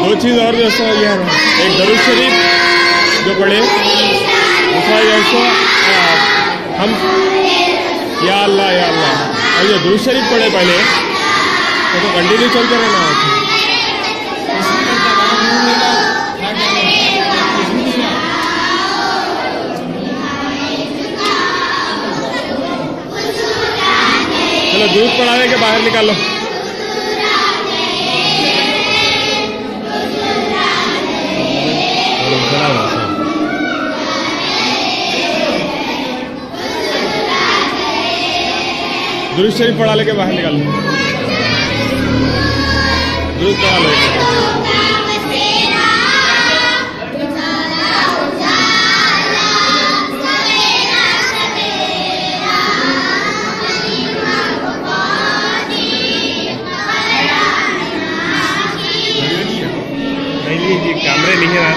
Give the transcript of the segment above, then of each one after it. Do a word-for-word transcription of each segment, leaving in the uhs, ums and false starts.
दो चीज़ और दोस्तों यार, एक दरूद शरीफ जो पढ़े, दूसरा दोस्तों हम या अल्लाह या अल्लाह, और जो दरूद शरीफ पढ़े पहले तो, तो कंटिन्यू चलते रहना होता। चलो दूध पड़ाने के बाहर निकालो। दुरूद शरीफ पढ़ा लेके बाहर निकालो, दुरूद पढ़ा लो। नहीं लीजिए, कैमरे नहीं है।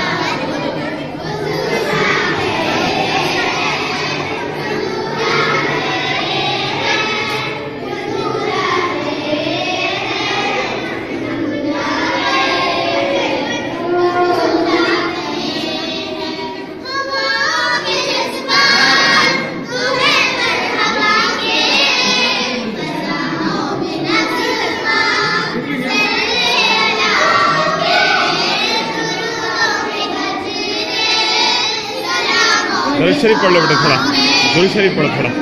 दुरूद शरीफ पढ़ लो बेटा, थोड़ा दुरूद शरीफ पढ़ो थोड़ा।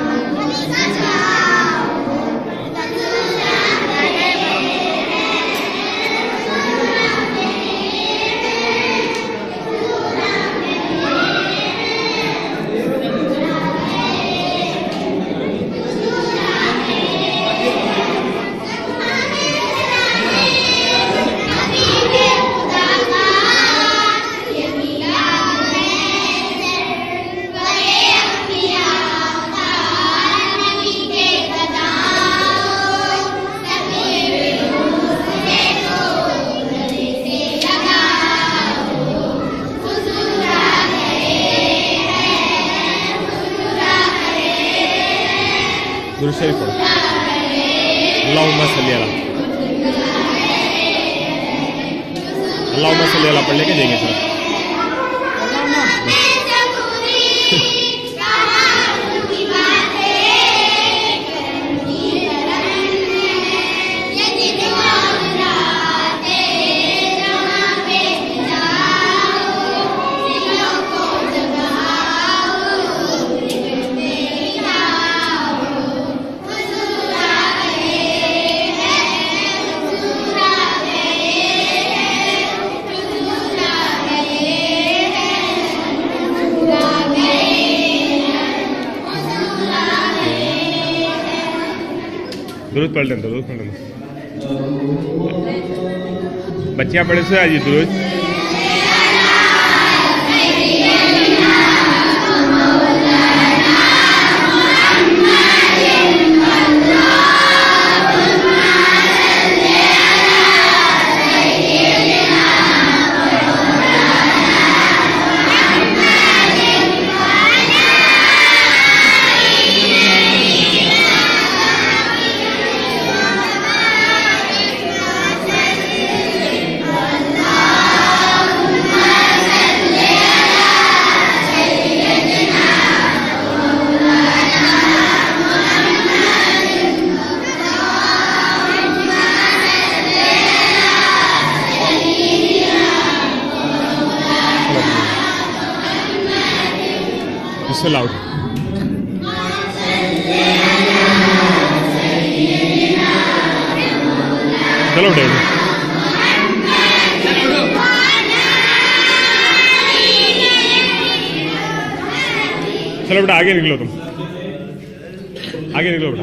दुरूद शरीफ पढ़ो। अल्लाहुम्मा सल्ली अला, अल्लाहुम्मा सल्ली अला पढ़ लेके जाएंगे सर। दुरूद पढ़ लें, दुरूद पढ़ लें। बच्चियाँ पढ़े से आज दुरूद। इससे लाउड चलो डेढ़ चलो बेटा आगे निकलो, तुम आगे निकलो बेटा,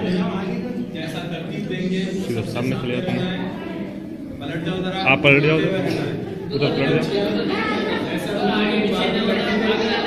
सीधा सामने चले जाओ तुम, आप पलट जाओ उधर, पलट जाओ।